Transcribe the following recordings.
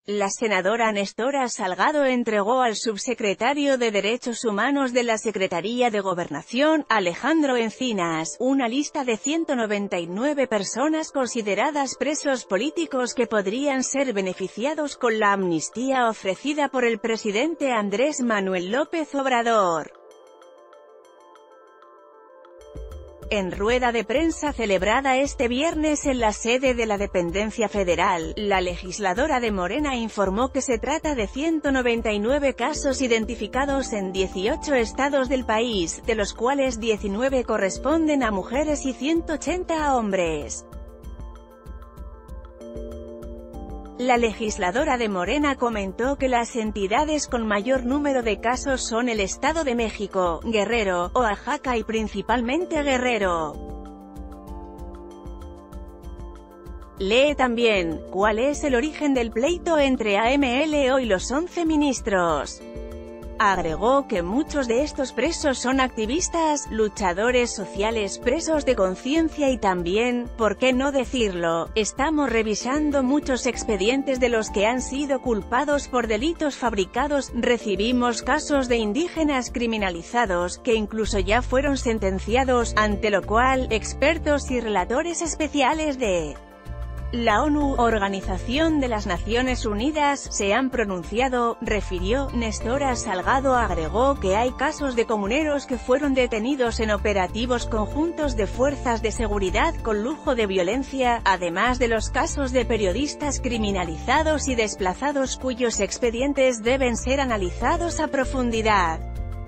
La senadora Nestora Salgado entregó al subsecretario de Derechos Humanos de la Secretaría de Gobernación, Alejandro Encinas, una lista de 199 personas consideradas presos políticos que podrían ser beneficiados con la amnistía ofrecida por el presidente Andrés Manuel López Obrador. En rueda de prensa celebrada este viernes en la sede de la dependencia federal, la legisladora de Morena informó que se trata de 199 casos identificados en 18 estados del país, de los cuales 19 corresponden a mujeres y 180 a hombres. La legisladora de Morena comentó que las entidades con mayor número de casos son el Estado de México, Guerrero, Oaxaca y principalmente Guerrero. Lee también, ¿cuál es el origen del pleito entre AMLO y los 11 ministros? Agregó que muchos de estos presos son activistas, luchadores sociales, presos de conciencia y también, ¿por qué no decirlo?, estamos revisando muchos expedientes de los que han sido culpados por delitos fabricados, recibimos casos de indígenas criminalizados, que incluso ya fueron sentenciados, ante lo cual, expertos y relatores especiales de la ONU, Organización de las Naciones Unidas, se han pronunciado, refirió. Nestora Salgado agregó que hay casos de comuneros que fueron detenidos en operativos conjuntos de fuerzas de seguridad con lujo de violencia, además de los casos de periodistas criminalizados y desplazados cuyos expedientes deben ser analizados a profundidad.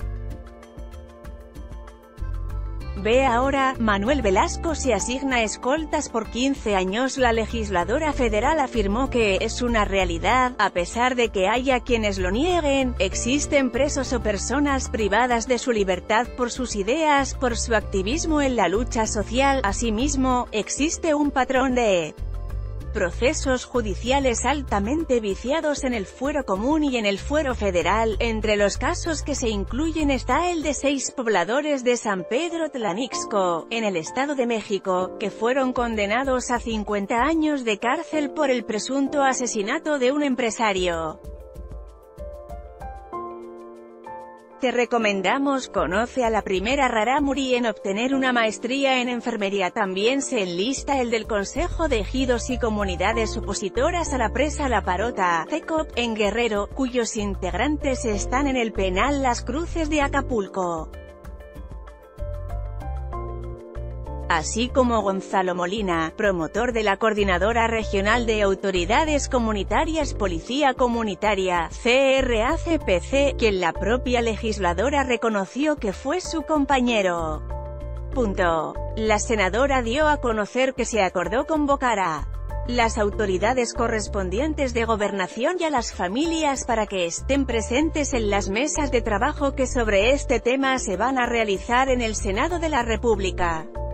Ve ahora, Manuel Velasco se asigna escoltas por 15 años. La legisladora federal afirmó que es una realidad, a pesar de que haya quienes lo nieguen, existen presos o personas privadas de su libertad por sus ideas, por su activismo en la lucha social. Asimismo, existe un patrón de procesos judiciales altamente viciados en el fuero común y en el fuero federal. Entre los casos que se incluyen está el de 6 pobladores de San Pedro Tlanixco, en el Estado de México, que fueron condenados a 50 años de cárcel por el presunto asesinato de un empresario. Te recomendamos conoce a la primera rarámuri en obtener una maestría en enfermería. También se enlista el del Consejo de Ejidos y Comunidades Opositoras a la Presa La Parota, CECOP, en Guerrero, cuyos integrantes están en el penal Las Cruces de Acapulco. Así como Gonzalo Molina, promotor de la Coordinadora Regional de Autoridades Comunitarias Policía Comunitaria, CRACPC, quien la propia legisladora reconoció que fue su compañero. La senadora dio a conocer que se acordó convocar a las autoridades correspondientes de gobernación y a las familias para que estén presentes en las mesas de trabajo que sobre este tema se van a realizar en el Senado de la República.